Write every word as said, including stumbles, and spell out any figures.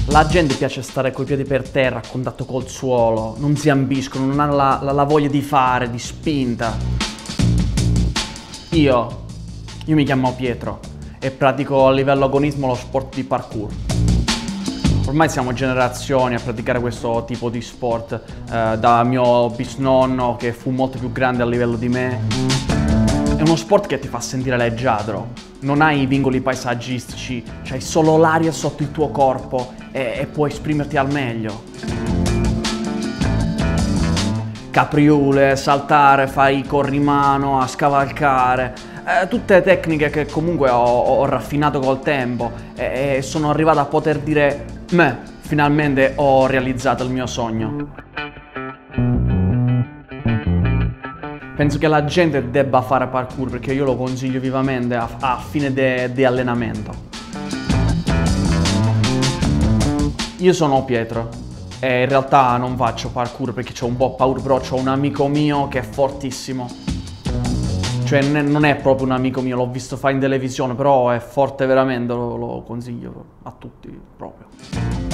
La gente piace stare coi piedi per terra, a contatto col suolo, non si ambiscono, non hanno la, la, la voglia di fare, di spinta. Io, io mi chiamo Pietro e pratico a livello agonismo lo sport di parkour. Ormai siamo generazioni a praticare questo tipo di sport, eh, da mio bisnonno che fu molto più grande a livello di me. È uno sport che ti fa sentire leggiadro, non hai i vincoli paesaggistici, c'hai solo l'aria sotto il tuo corpo e, e puoi esprimerti al meglio. Capriole, saltare, fai corrimano, a scavalcare, eh, tutte tecniche che comunque ho, ho raffinato col tempo e, e sono arrivato a poter dire, me, finalmente ho realizzato il mio sogno. Penso che la gente debba fare parkour perché io lo consiglio vivamente a, a fine di allenamento. Io sono Pietro e in realtà non faccio parkour perché ho un po' paura, però ho un amico mio che è fortissimo. Cioè non è proprio un amico mio, l'ho visto fare in televisione, però è forte veramente, lo, lo consiglio a tutti proprio.